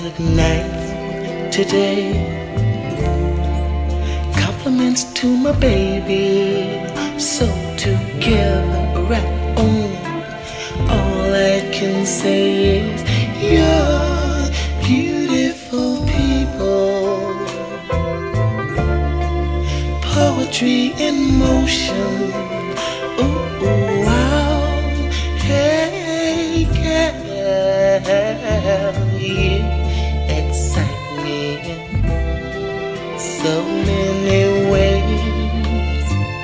good night today. Compliments to my baby, so together right on. All I can say is you're beautiful people. Poetry in motion. Ooh, wow. Hey, girl, you excite me in so many ways.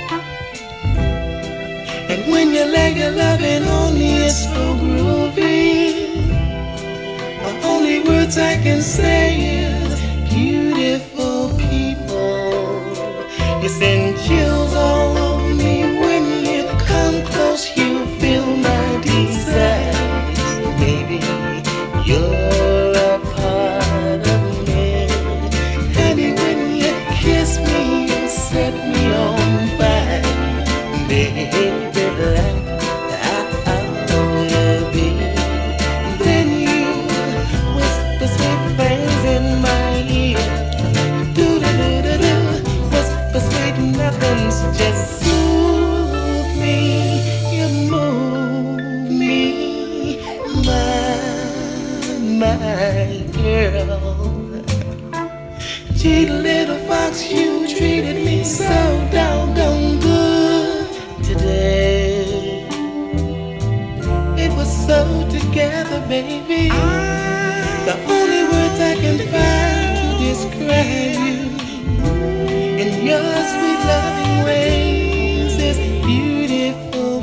And when you lay your loving on me, it's so groovy. The only words I can say is beautiful people. You send chills all over me when you come close. You feel my desires, baby. You're a part of me. Honey, when you kiss me, you set me on fire, baby. Just soothe me, you move me, my girl. Gee, little fox, you treated me so doggone good today. It was so together, baby. The only words I can find to describe you in your sweet loving ways is beautiful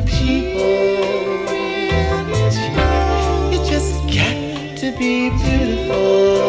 people. You just got to be beautiful.